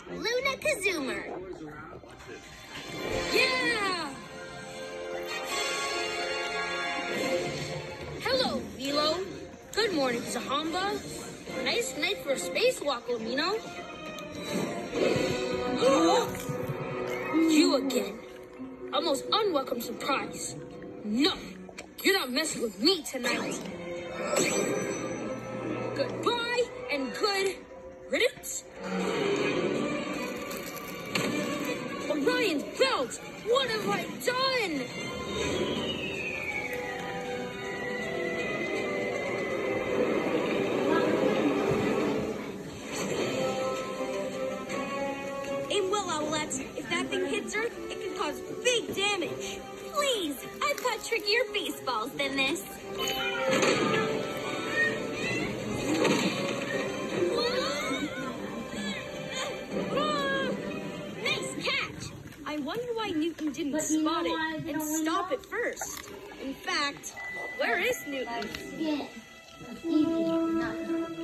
Luna Kazumer. Yeah! Hello, Milo. Good morning, Zahamba. Nice night for a spacewalk, Lamino. You again. A most unwelcome surprise. No, you're not messing with me tonight. Goodbye and good riddance. Orion's belt! What have I done? Aim well, Owlette. If that thing hits her, it can cause big damage. Please, I've caught trickier baseballs than this. Nice catch. I wonder why Newton didn't spot it and stop it first. In fact, where is Newton? Easy. Not